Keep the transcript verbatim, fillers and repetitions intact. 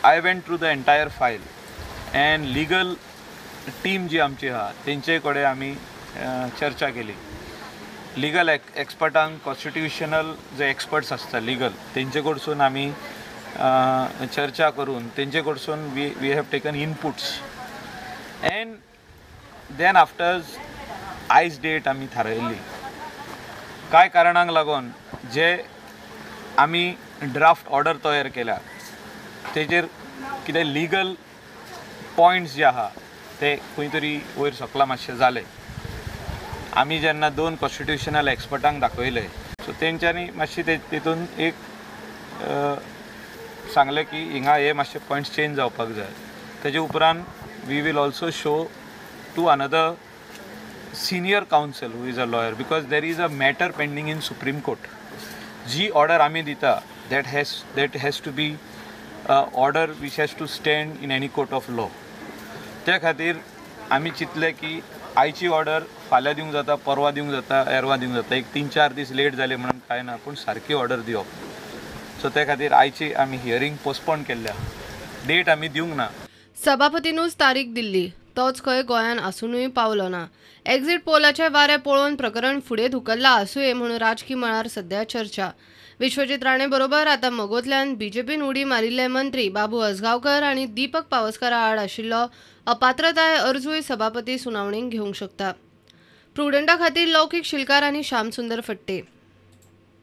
I went through the entire file and legal team जी आमची आहा तेंचे कडेन आमी चर्चा केली. लिगल एक्सपर्टांक कॉन्स्टिट्युशनल जे एक्सपर्ट्स आसता लिगल तेंचे कडसून आमी चर्चा करून तेंचे कडसून we we have taken inputs and then after आयज डेट आमी थारायल्ली. कांय कारणांक लागून जे आमी ड्राफ्ट ऑर्डर तयार केल्या तेजेर कितें लिगल पॉयंट्स जे आहा ते खंय तरी वयर सकला मातशें जाले. आमी जेन्ना दोन कॉन्स्टिट्युशनल एक्सपर्टांक दाखयले सो तेंच्यांनी मातशी ते तितून एक सांगले की हिंगा हे मातशे पॉयंट्स चेंज जावपाक जाय. तेजे उपरांत we will also show to another senior counsel who is a lawyer because there is a matter pending in supreme court. जी ऑर्डर आमी दिता that has that has to be order which has to stand in any court of law. त्या खातीर आमी चिंतले की आयची order फाल्यां दिवंक जाता, परवा दिवंक जाता, एरवा दिवंक जाता. एक तीन चार दीस लेट जाले म्हणून कांय ना, पूण सारकी ऑर्डर दिवप. सो त्या खातीर आयची आमी हियरींग पोस्टपोन केल्ल्या. डेट आमी दिवंक ना. सभापतीनूच तारीख दिल्ली तोच खंय गोंयान आसूनय पावलो ना. एक्झिट पोलाचे वारे पळोवन प्रकरण फुडें धुकल्ला आसूये म्हणून राजकीय मळार सध्या चर्चा. विश्वजीत राणे बरोबर आतां मगोंतल्यान बीजेपीन उडी मारिल्ले मंत्री बाबू असगांवकर आनी दीपक पावसकारा आड आशिल्लो अपात्रताय अर्जूय सभापती सुनावणेक घेवंक शकता. प्रुडंटा खातीर लौकीक शिलकार आनी श्यामसुंदर फडटे